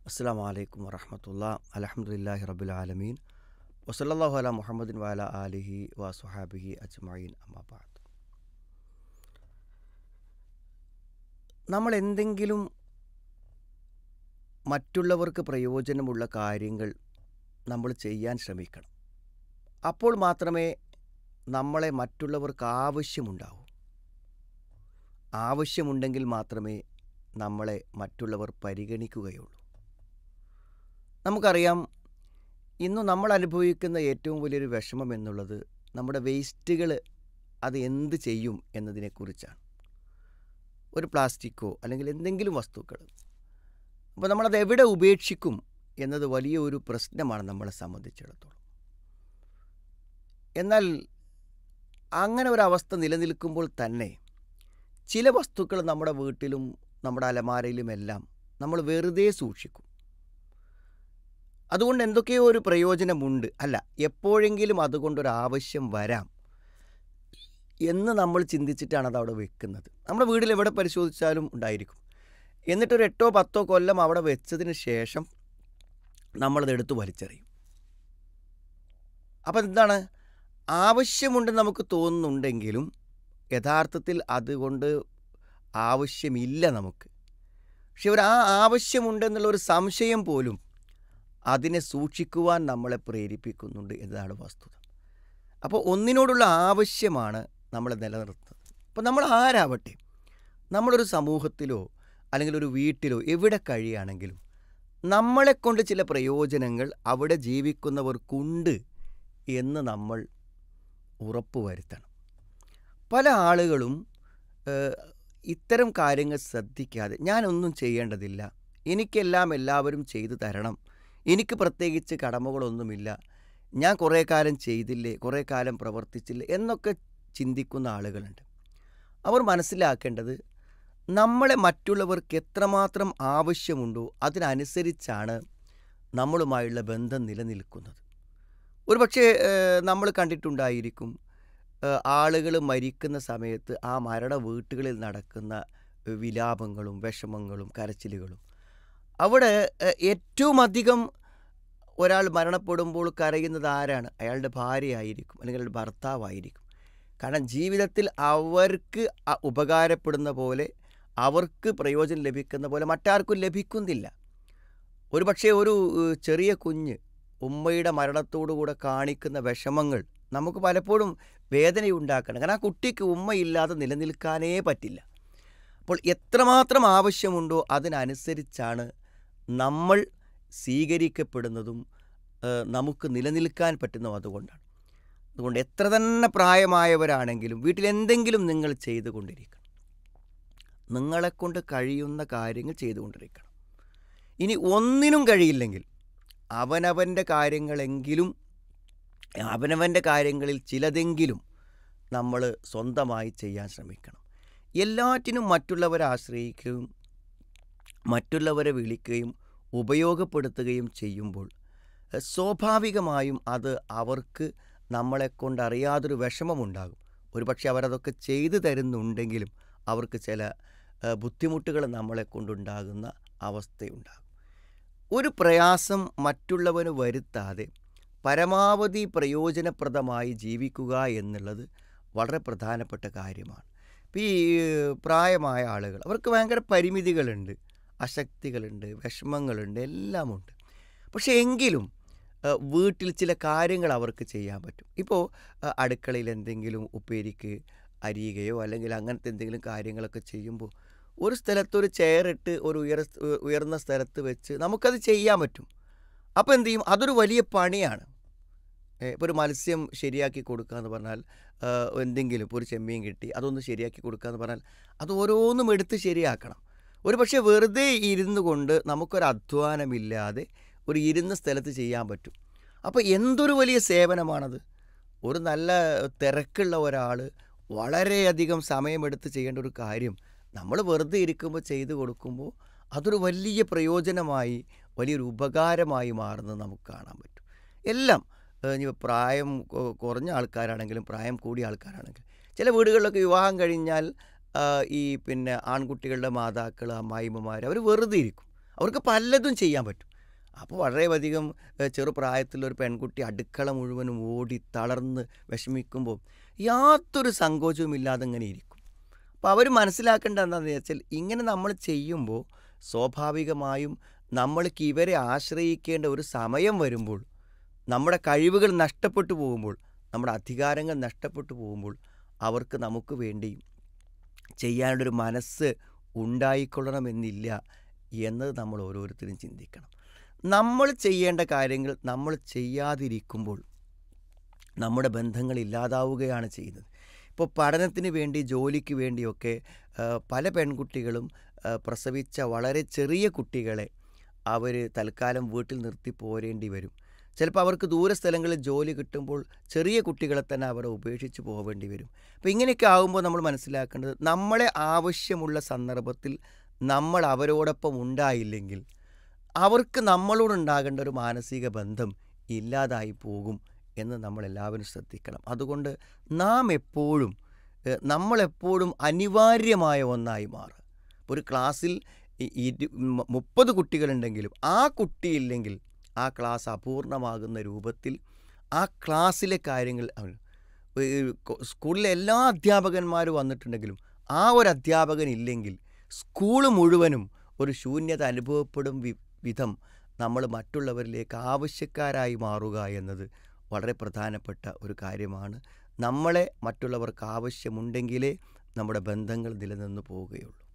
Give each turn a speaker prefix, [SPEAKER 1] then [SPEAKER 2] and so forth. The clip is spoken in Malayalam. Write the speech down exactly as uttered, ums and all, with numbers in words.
[SPEAKER 1] അസ്സലാമു അലൈക്കും വറഹ്മത്തുള്ളാഹി അൽഹംദുലില്ലാഹി റബ്ബിൽ ആലമീൻ വസല്ലല്ലാഹു അലാ മുഹമ്മദിൻ വഅലാ ആലിഹി വസ്വഹാബിഹി അജ്മഈൻ അമ്മാ ബഅദ്. നമ്മൾ എന്തെങ്കിലും മറ്റുള്ളവർക്ക് പ്രയോജനമുള്ള കാര്യങ്ങൾ നമ്മൾ ചെയ്യാൻ ശ്രമിക്കണം. അപ്പോൾ മാത്രമേ നമ്മളെ മറ്റുള്ളവർക്ക് ആവശ്യമുണ്ടാവൂ. ആവശ്യമുണ്ടെങ്കിൽ മാത്രമേ നമ്മളെ മറ്റുള്ളവർ പരിഗണിക്കുകയുള്ളൂ. നമുക്കറിയാം, ഇന്ന് നമ്മൾ അനുഭവിക്കുന്ന ഏറ്റവും വലിയൊരു വിഷമം എന്നുള്ളത് നമ്മുടെ വേസ്റ്റുകൾ അത് എന്ത് ചെയ്യും എന്നതിനെക്കുറിച്ചാണ്. ഒരു പ്ലാസ്റ്റിക്കോ അല്ലെങ്കിൽ എന്തെങ്കിലും വസ്തുക്കൾ, അപ്പോൾ നമ്മളത് എവിടെ ഉപേക്ഷിക്കും എന്നത് വലിയ ഒരു പ്രശ്നമാണ് നമ്മളെ സംബന്ധിച്ചിടത്തോളം. എന്നാൽ അങ്ങനെ ഒരവസ്ഥ നിലനിൽക്കുമ്പോൾ തന്നെ ചില വസ്തുക്കൾ നമ്മുടെ വീട്ടിലും നമ്മുടെ അലമാരയിലുമെല്ലാം നമ്മൾ വെറുതെ സൂക്ഷിക്കും. അതുകൊണ്ട് എന്തൊക്കെയോ ഒരു പ്രയോജനമുണ്ട്, അല്ല എപ്പോഴെങ്കിലും അതുകൊണ്ടൊരാവശ്യം വരാം എന്ന് നമ്മൾ ചിന്തിച്ചിട്ടാണ് അത് അവിടെ വെക്കുന്നത്. നമ്മുടെ വീട്ടിൽ എവിടെ പരിശോധിച്ചാലും ഉണ്ടായിരിക്കും. എന്നിട്ടൊരു എട്ടോ പത്തോ കൊല്ലം അവിടെ വെച്ചതിന് ശേഷം നമ്മളതെടുത്ത് വലിച്ചെറിയും. അപ്പം എന്താണ്, ആവശ്യമുണ്ടെന്ന് നമുക്ക് തോന്നുന്നുണ്ടെങ്കിലും യഥാർത്ഥത്തിൽ അതുകൊണ്ട് ആവശ്യമില്ല നമുക്ക്. പക്ഷെ ഒരു ആ ആവശ്യമുണ്ടെന്നുള്ള ഒരു സംശയം പോലും അതിനെ സൂക്ഷിക്കുവാൻ നമ്മളെ പ്രേരിപ്പിക്കുന്നുണ്ട് എന്നതാണ് വസ്തുത. അപ്പോൾ ഒന്നിനോടുള്ള ആവശ്യമാണ് നമ്മളെ നിലനിർത്തുന്നത്. അപ്പോൾ നമ്മൾ ആരാവട്ടെ, നമ്മളൊരു സമൂഹത്തിലോ അല്ലെങ്കിൽ ഒരു വീട്ടിലോ എവിടെ കഴിയുകയാണെങ്കിലും നമ്മളെക്കൊണ്ട് ചില പ്രയോജനങ്ങൾ അവിടെ ജീവിക്കുന്നവർക്കുണ്ട് എന്ന് നമ്മൾ ഉറപ്പുവരുത്തണം. പല ആളുകളും ഇത്തരം കാര്യങ്ങൾ ശ്രദ്ധിക്കാതെ ഞാനൊന്നും ചെയ്യേണ്ടതില്ല, എനിക്കെല്ലാം എല്ലാവരും ചെയ്തു തരണം, എനിക്ക് പ്രത്യേകിച്ച് കടമകളൊന്നുമില്ല, ഞാൻ കുറേ കാലം ചെയ്തില്ലേ, കുറേ കാലം പ്രവർത്തിച്ചില്ലേ എന്നൊക്കെ ചിന്തിക്കുന്ന ആളുകളുണ്ട്. അവർ മനസ്സിലാക്കേണ്ടത്, നമ്മളെ മറ്റുള്ളവർക്ക് എത്രമാത്രം ആവശ്യമുണ്ടോ അതിനനുസരിച്ചാണ് നമ്മളുമായുള്ള ബന്ധം നിലനിൽക്കുന്നത്. ഒരു പക്ഷേ നമ്മൾ കണ്ടിട്ടുണ്ടായിരിക്കും, ആളുകൾ മരിക്കുന്ന സമയത്ത് ആ മരണ വീട്ടുകളിൽ നടക്കുന്ന വിലാപങ്ങളും വിഷമങ്ങളും കരച്ചിലുകളും. അവിടെ ഏറ്റവും അധികം ഒരാൾ മരണപ്പെടുമ്പോൾ കരയുന്നത് ആരാണ്? അയാളുടെ ഭാര്യയായിരിക്കും അല്ലെങ്കിൽ അയാളുടെ ഭർത്താവായിരിക്കും. കാരണം ജീവിതത്തിൽ അവർക്ക് ഉപകാരപ്പെടുന്ന പോലെ, അവർക്ക് പ്രയോജനം ലഭിക്കുന്ന പോലെ മറ്റാർക്കും ലഭിക്കുന്നില്ല. ഒരു പക്ഷേ ഒരു ചെറിയ കുഞ്ഞ് ഉമ്മയുടെ മരണത്തോടുകൂടെ കാണിക്കുന്ന വിഷമങ്ങൾ നമുക്ക് പലപ്പോഴും വേദനയുണ്ടാക്കണം. കാരണം ആ കുട്ടിക്ക് ഉമ്മയില്ലാതെ നിലനിൽക്കാനേ പറ്റില്ല. അപ്പോൾ എത്രമാത്രം ആവശ്യമുണ്ടോ അതിനനുസരിച്ചാണ് നമ്മൾ സ്വീകരിക്കപ്പെടുന്നതും നമുക്ക് നിലനിൽക്കാൻ പറ്റുന്നതും. അതുകൊണ്ടാണ് അതുകൊണ്ട് എത്ര തന്നെ പ്രായമായവരാണെങ്കിലും വീട്ടിലെന്തെങ്കിലും നിങ്ങൾ ചെയ്തുകൊണ്ടിരിക്കണം. നിങ്ങളെക്കൊണ്ട് കഴിയുന്ന കാര്യങ്ങൾ ചെയ്തുകൊണ്ടിരിക്കണം. ഇനി ഒന്നിനും കഴിയില്ലെങ്കിൽ അവനവൻ്റെ കാര്യങ്ങളെങ്കിലും അവനവൻ്റെ കാര്യങ്ങളിൽ ചിലതെങ്കിലും നമ്മൾ സ്വന്തമായി ചെയ്യാൻ ശ്രമിക്കണം. എല്ലാറ്റിനും മറ്റുള്ളവരെ ആശ്രയിക്കുകയും മറ്റുള്ളവരെ വിളിക്കുകയും ഉപയോഗപ്പെടുത്തുകയും ചെയ്യുമ്പോൾ സ്വാഭാവികമായും അത് അവർക്ക് നമ്മളെക്കൊണ്ട് അറിയാതൊരു വിഷമമുണ്ടാകും. ഒരു പക്ഷേ അവരതൊക്കെ ചെയ്തു തരുന്നുണ്ടെങ്കിലും അവർക്ക് ചില ബുദ്ധിമുട്ടുകൾ നമ്മളെക്കൊണ്ടുണ്ടാകുന്ന അവസ്ഥയുണ്ടാകും. ഒരു പ്രയാസം മറ്റുള്ളവന് വരുത്താതെ പരമാവധി പ്രയോജനപ്രദമായി ജീവിക്കുക എന്നുള്ളത് വളരെ പ്രധാനപ്പെട്ട കാര്യമാണ്. ഇപ്പോൾ ഈ പ്രായമായ ആളുകൾ, അവർക്ക് ഭയങ്കര പരിമിതികളുണ്ട്, അശക്തികളുണ്ട്, വിഷമങ്ങളുണ്ട്, എല്ലാമുണ്ട്. പക്ഷേ എങ്കിലും വീട്ടിൽ ചില കാര്യങ്ങൾ അവർക്ക് ചെയ്യാൻ പറ്റും. ഇപ്പോൾ അടുക്കളയിൽ എന്തെങ്കിലും ഉപ്പേരിക്ക് അരിയുകയോ അല്ലെങ്കിൽ അങ്ങനത്തെ എന്തെങ്കിലും കാര്യങ്ങളൊക്കെ ചെയ്യുമ്പോൾ ഒരു സ്ഥലത്തൊരു ചെയറിട്ട് ഒരു ഉയർ ഉയർന്ന സ്ഥലത്ത് വെച്ച് നമുക്കത് ചെയ്യാൻ പറ്റും. അപ്പോൾ എന്തു ചെയ്യും, അതൊരു വലിയ പണിയാണ്. ഇപ്പോൾ ഒരു മത്സ്യം ശരിയാക്കി കൊടുക്കുക എന്ന് പറഞ്ഞാൽ, എന്തെങ്കിലും ഇപ്പോൾ ഒരു ചെമ്മീൻ കിട്ടി അതൊന്ന് ശരിയാക്കി കൊടുക്കുക എന്ന് പറഞ്ഞാൽ അത് ഓരോന്നും എടുത്ത് ശരിയാക്കണം. ഒരു പക്ഷേ വെറുതെ ഇരുന്നു കൊണ്ട് നമുക്കൊരു അധ്വാനമില്ലാതെ ഒരു ഇരുന്ന സ്ഥലത്ത് ചെയ്യാൻ പറ്റും. അപ്പോൾ എന്തൊരു വലിയ സേവനമാണത്. ഒരു നല്ല തിരക്കുള്ള ഒരാൾ വളരെയധികം സമയമെടുത്ത് ചെയ്യേണ്ട ഒരു കാര്യം നമ്മൾ വെറുതെ ഇരിക്കുമ്പോൾ ചെയ്തു കൊടുക്കുമ്പോൾ അതൊരു വലിയ പ്രയോജനമായി, വലിയൊരു ഉപകാരമായി മാറുന്നത് നമുക്ക് കാണാൻ പറ്റും. എല്ലാം ഇനി പ്രായം കുറഞ്ഞ ആൾക്കാരാണെങ്കിലും പ്രായം കൂടിയ ആൾക്കാരാണെങ്കിലും, ചില വീടുകളിലൊക്കെ വിവാഹം കഴിഞ്ഞാൽ ഈ പിന്നെ ആൺകുട്ടികളുടെ മാതാക്കൾ, അമ്മായിമ്മമാർ അവർ വെറുതെ ഇരിക്കും. അവർക്ക് പലതും ചെയ്യാൻ പറ്റും. അപ്പോൾ വളരെയധികം ഏഹ്, ചെറുപ്രായത്തിലൊരു പെൺകുട്ടി അടുക്കള മുഴുവനും ഓടി തളർന്ന് വിഷമിക്കുമ്പോൾ യാതൊരു സങ്കോചവും ഇല്ലാതെ ഇങ്ങനെ ഇരിക്കും. അപ്പോൾ അവർ മനസ്സിലാക്കേണ്ടത് എന്താണെന്ന് വെച്ചാൽ ഇങ്ങനെ നമ്മൾ ചെയ്യുമ്പോൾ സ്വാഭാവികമായും നമ്മൾക്ക് ഇവരെ ആശ്രയിക്കേണ്ട ഒരു സമയം വരുമ്പോൾ, നമ്മുടെ കഴിവുകൾ നഷ്ടപ്പെട്ടു പോകുമ്പോൾ, നമ്മുടെ അധികാരങ്ങൾ നഷ്ടപ്പെട്ടു പോകുമ്പോൾ അവർക്ക് നമുക്ക് വേണ്ടി ചെയ്യാനുള്ളൊരു മനസ്സ് ഉണ്ടായിക്കൊള്ളണമെന്നില്ല എന്നത് നമ്മൾ ഓരോരുത്തരും ചിന്തിക്കണം. നമ്മൾ ചെയ്യേണ്ട കാര്യങ്ങൾ നമ്മൾ ചെയ്യാതിരിക്കുമ്പോൾ നമ്മുടെ ബന്ധങ്ങൾ ഇല്ലാതാവുകയാണ് ചെയ്യുന്നത്. ഇപ്പോൾ പഠനത്തിന് വേണ്ടി ജോലിക്ക് വേണ്ടിയൊക്കെ ആ, പല പെൺകുട്ടികളും ആ, പ്രസവിച്ച വളരെ ചെറിയ കുട്ടികളെ അവർ തൽക്കാലം വീട്ടിൽ നിർത്തി പോരേണ്ടി വരും. ചിലപ്പോൾ അവർക്ക് ദൂര സ്ഥലങ്ങളിൽ ജോലി കിട്ടുമ്പോൾ ചെറിയ കുട്ടികളെ തന്നെ അവരെ ഉപേക്ഷിച്ച് പോവേണ്ടി വരും. അപ്പോൾ ഇങ്ങനെയൊക്കെ ആകുമ്പോൾ നമ്മൾ മനസ്സിലാക്കേണ്ടത് നമ്മളെ ആവശ്യമുള്ള സന്ദർഭത്തിൽ നമ്മൾ അവരോടൊപ്പം ഉണ്ടായില്ലെങ്കിൽ അവർക്ക് നമ്മളോടുണ്ടാകേണ്ട ഒരു മാനസിക ബന്ധം ഇല്ലാതായി പോകും എന്ന് നമ്മളെല്ലാവരും ശ്രദ്ധിക്കണം. അതുകൊണ്ട് നാം എപ്പോഴും ഏഹ്, നമ്മളെപ്പോഴും അനിവാര്യമായ ഒന്നായി മാറുക. ഇപ്പോൾ ഒരു ക്ലാസ്സിൽ ഇ- ഇരു മ- മുപ്പത് കുട്ടികളുണ്ടെങ്കിലും ആ കുട്ടിയില്ലെങ്കിൽ ആ ക്ലാസ് അപൂർണമാകുന്ന രൂപത്തിൽ ആ ക്ലാസ്സിലെ കാര്യങ്ങൾ അവൻ ഏഹ്, കൊ- സ്കൂളിലെ എല്ലാ അധ്യാപകന്മാരും വന്നിട്ടുണ്ടെങ്കിലും ആ ഒരു അധ്യാപകൻ ഇല്ലെങ്കിൽ സ്കൂൾ മുഴുവനും ഒരു ശൂന്യത അനുഭവപ്പെടും വി വിധം നമ്മൾ മറ്റുള്ളവരിലേക്ക് ആവശ്യക്കാരായി മാറുക എന്നത് വളരെ പ്രധാനപ്പെട്ട ഒരു കാര്യമാണ്. നമ്മളെ മറ്റുള്ളവർക്ക് ആവശ്യമുണ്ടെങ്കിലേ നമ്മുടെ ബന്ധങ്ങൾ നിലനിന്ന് പോവുകയുള്ളൂ.